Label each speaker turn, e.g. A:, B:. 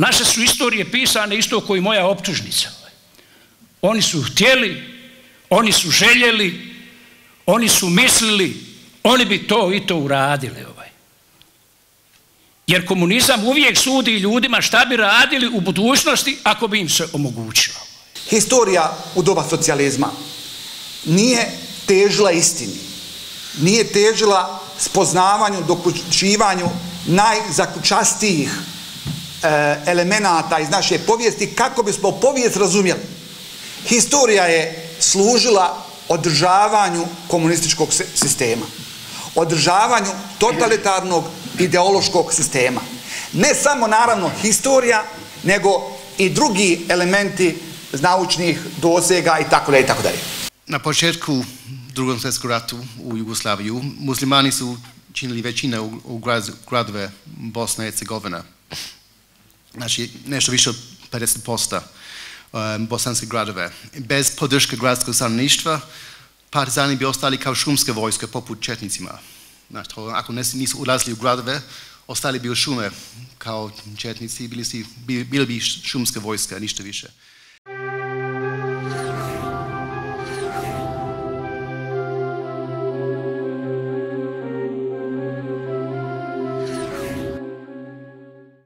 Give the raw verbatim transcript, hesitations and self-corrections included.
A: Naše su istorije pisane isto kao i moja optužnica. Oni su htjeli, oni su željeli, oni su mislili, oni bi to i to uradili. Ovaj. Jer komunizam uvijek sudi ljudima šta bi radili u budućnosti ako bi im se omogućilo.
B: Historija u doba socijalizma nije težila istini, nije težila spoznavanju, dokučivanju najzakučastijih e, elemenata iz naše povijesti kako bismo povijest razumjeli. Historija je služila održavanju komunističkog sistema, održavanju totalitarnog ideološkog sistema. Ne samo naravno historija, nego i drugi elementi naučnih dosega i tako dalje i tako dalje.
C: Na početku Drugog svjetskog rata u Jugoslaviju muslimani su činili većine u, u gradove Bosne i Hercegovine. Znači nešto više od pedeset posto um, bosanske gradove. Bez podrške gradskog stanovništva partizani bi ostali kao šumske vojske poput četnicima. Znači, ako nisu ulazili u gradove, ostali bi u šume kao četnici, bili, si, bili bi šumske vojske, ništa više.